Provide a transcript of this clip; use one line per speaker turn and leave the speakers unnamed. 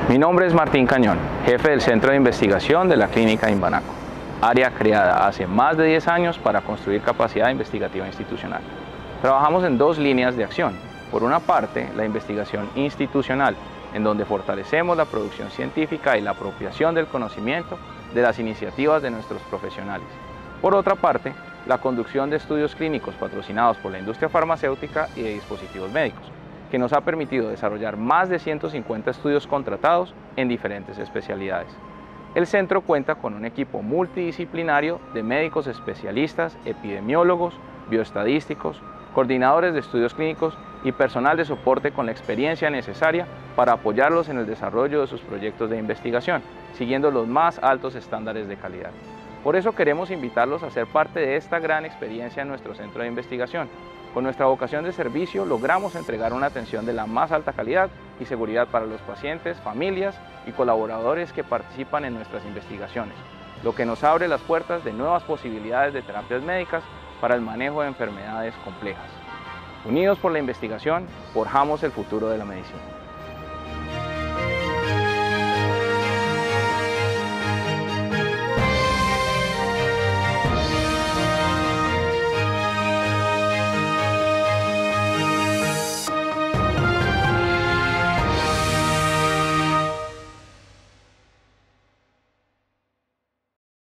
Mi nombre es Martín Cañón, jefe del Centro de Investigación de la Clínica de Imbanaco, área creada hace más de 10 años para construir capacidad investigativa institucional. Trabajamos en dos líneas de acción. Por una parte, la investigación institucional, en donde fortalecemos la producción científica y la apropiación del conocimiento de las iniciativas de nuestros profesionales. Por otra parte, la conducción de estudios clínicos patrocinados por la industria farmacéutica y de dispositivos médicos, que nos ha permitido desarrollar más de 150 estudios contratados en diferentes especialidades. El centro cuenta con un equipo multidisciplinario de médicos especialistas, epidemiólogos, bioestadísticos, coordinadores de estudios clínicos y personal de soporte con la experiencia necesaria para apoyarlos en el desarrollo de sus proyectos de investigación, siguiendo los más altos estándares de calidad. Por eso queremos invitarlos a ser parte de esta gran experiencia en nuestro centro de investigación. Con nuestra vocación de servicio logramos entregar una atención de la más alta calidad y seguridad para los pacientes, familias y colaboradores que participan en nuestras investigaciones, lo que nos abre las puertas de nuevas posibilidades de terapias médicas para el manejo de enfermedades complejas. Unidos por la investigación, forjamos el futuro de la medicina.